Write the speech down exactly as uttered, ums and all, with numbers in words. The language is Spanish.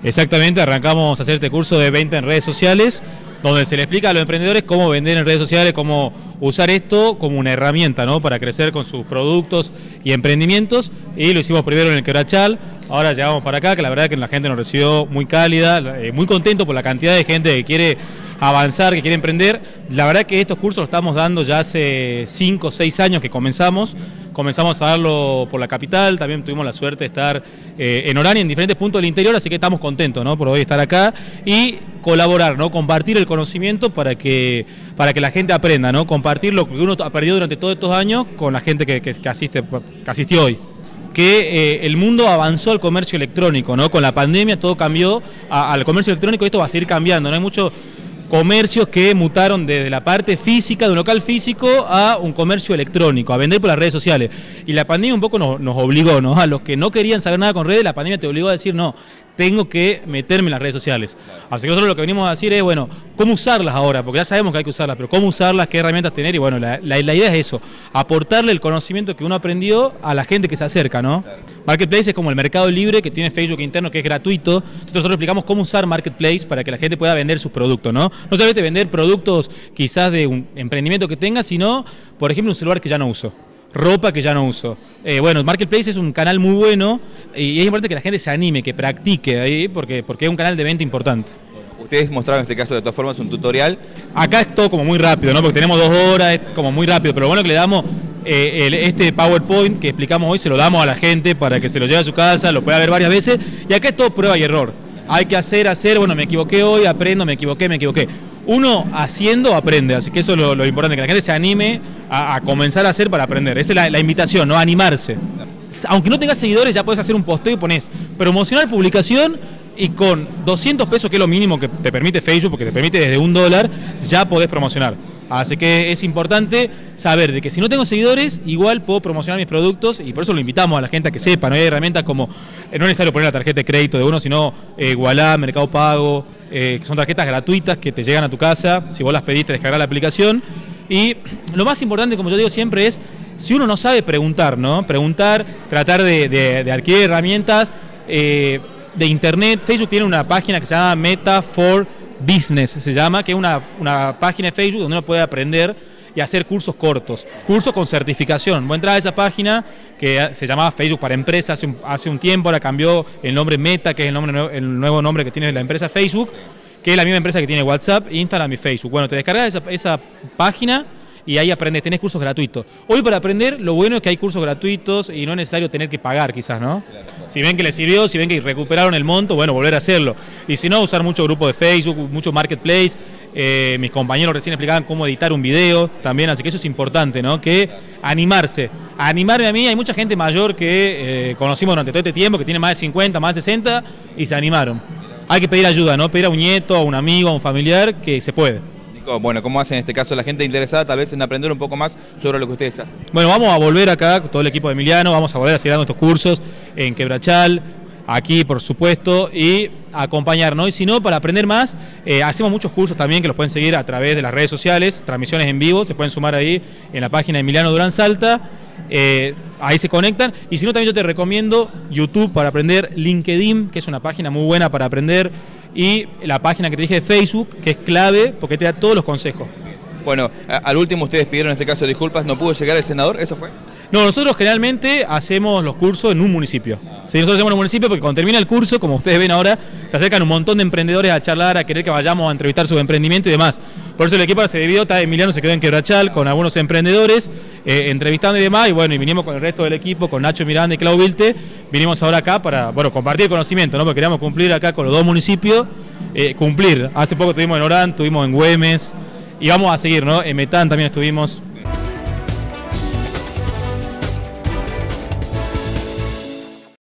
Exactamente, arrancamos a hacer este curso de venta en redes sociales, donde se le explica a los emprendedores cómo vender en redes sociales, cómo usar esto como una herramienta, ¿no?, para crecer con sus productos y emprendimientos. Y lo hicimos primero en el Quebrachal, ahora llegamos para acá, que la verdad es que la gente nos recibió muy cálida, eh, muy contento por la cantidad de gente que quiere avanzar, que quiere emprender. La verdad que estos cursos los estamos dando ya hace cinco o seis años que comenzamos. Comenzamos a darlo por la capital, también tuvimos la suerte de estar eh, en Orania, en diferentes puntos del interior, así que estamos contentos, ¿no?, por hoy estar acá y colaborar, ¿no?, compartir el conocimiento para que, para que la gente aprenda, ¿no?, compartir lo que uno ha perdido durante todos estos años con la gente que, que, que, asiste, que asistió hoy. Que eh, el mundo avanzó al comercio electrónico, ¿no?, con la pandemia todo cambió a, al comercio electrónico, y esto va a seguir cambiando, ¿no? Hay mucho comercios que mutaron desde la parte física, de un local físico, a un comercio electrónico, a vender por las redes sociales. Y la pandemia un poco nos, nos obligó, ¿no?, a los que no querían saber nada con redes, la pandemia te obligó a decir, no, tengo que meterme en las redes sociales. Así que nosotros lo que venimos a decir es, bueno, cómo usarlas ahora, porque ya sabemos que hay que usarlas, pero cómo usarlas, qué herramientas tener, y bueno, la, la, la idea es eso, aportarle el conocimiento que uno aprendió a la gente que se acerca, ¿no? Marketplace es como el mercado libre que tiene Facebook interno, que es gratuito. Entonces nosotros explicamos cómo usar Marketplace para que la gente pueda vender sus productos, ¿no? No solamente vender productos quizás de un emprendimiento que tenga, sino, por ejemplo, un celular que ya no uso, ropa que ya no uso. Eh, bueno, Marketplace es un canal muy bueno y es importante que la gente se anime, que practique ahí, porque, porque es un canal de venta importante. Ustedes mostraron en este caso de todas formas un tutorial. Acá es todo como muy rápido, ¿no?, porque tenemos dos horas, es como muy rápido, pero lo bueno que le damos, eh, el, este PowerPoint que explicamos hoy, se lo damos a la gente para que se lo lleve a su casa, lo pueda ver varias veces, y acá es todo prueba y error. Hay que hacer, hacer, bueno, me equivoqué hoy, aprendo, me equivoqué, me equivoqué. Uno haciendo aprende, así que eso es lo, lo importante, que la gente se anime a, a comenzar a hacer para aprender. Esa es la, la invitación, ¿no?, animarse. Aunque no tengas seguidores, ya puedes hacer un posteo y pones promocionar publicación, y con doscientos pesos, que es lo mínimo que te permite Facebook, porque te permite desde un dólar, ya podés promocionar. Así que es importante saber de que si no tengo seguidores, igual puedo promocionar mis productos, y por eso lo invitamos a la gente a que sepa, ¿no? Hay herramientas como, eh, no es necesario poner la tarjeta de crédito de uno, sino eh, Wallah, Mercado Pago, eh, que son tarjetas gratuitas que te llegan a tu casa, si vos las pediste, descargar la aplicación. Y lo más importante, como yo digo siempre, es, si uno no sabe, preguntar, ¿no? Preguntar, tratar de, de, de adquirir herramientas eh, de internet. Facebook tiene una página que se llama Meta for Business, se llama, que es una, una página de Facebook donde uno puede aprender y hacer cursos cortos, cursos con certificación. Voy a entrar a esa página que se llamaba Facebook para Empresas hace un, hace un tiempo, ahora cambió el nombre Meta, que es el, nombre, el nuevo nombre que tiene la empresa Facebook, que es la misma empresa que tiene WhatsApp, Instagram y Facebook. Bueno, te descargas esa, esa página y ahí aprendes, tenés cursos gratuitos. Hoy para aprender, lo bueno es que hay cursos gratuitos y no es necesario tener que pagar quizás, ¿no? Si ven que les sirvió, si ven que recuperaron el monto, bueno, volver a hacerlo. Y si no, usar mucho grupo de Facebook, mucho Marketplace. Eh, mis compañeros recién explicaban cómo editar un video también, así que eso es importante, ¿no? Que animarse. Animarme a mí, hay mucha gente mayor que eh, conocimos durante todo este tiempo, que tiene más de cincuenta, más de sesenta, y se animaron. Hay que pedir ayuda, ¿no? Pedir a un nieto, a un amigo, a un familiar, que se puede. Bueno, ¿cómo hace en este caso la gente interesada tal vez en aprender un poco más sobre lo que ustedes hacen? Bueno, vamos a volver acá, todo el equipo de Emiliano, vamos a volver a seguir dando estos cursos en Quebrachal, aquí por supuesto, y acompañarnos. Y si no, para aprender más, eh, hacemos muchos cursos también que los pueden seguir a través de las redes sociales, transmisiones en vivo, se pueden sumar ahí en la página de Emiliano Durán Salta, eh, ahí se conectan. Y si no, también yo te recomiendo YouTube para aprender, LinkedIn, que es una página muy buena para aprender, y la página que te dije de Facebook, que es clave porque te da todos los consejos. Bueno, al último ustedes pidieron en este caso disculpas, ¿no pudo llegar el senador? ¿Eso fue? No, nosotros generalmente hacemos los cursos en un municipio. Sí, nosotros hacemos en un municipio porque cuando termina el curso, como ustedes ven ahora, se acercan un montón de emprendedores a charlar, a querer que vayamos a entrevistar su emprendimiento y demás. Por eso el equipo se dividió, Emiliano se quedó en Quebrachal con algunos emprendedores, eh, entrevistando y demás, y bueno, y vinimos con el resto del equipo, con Nacho Miranda y Clau Vilte, vinimos ahora acá para, bueno, compartir el conocimiento, ¿no? Porque queríamos cumplir acá con los dos municipios, eh, cumplir. Hace poco estuvimos en Orán, estuvimos en Güemes, y vamos a seguir, ¿no? En Metán también estuvimos.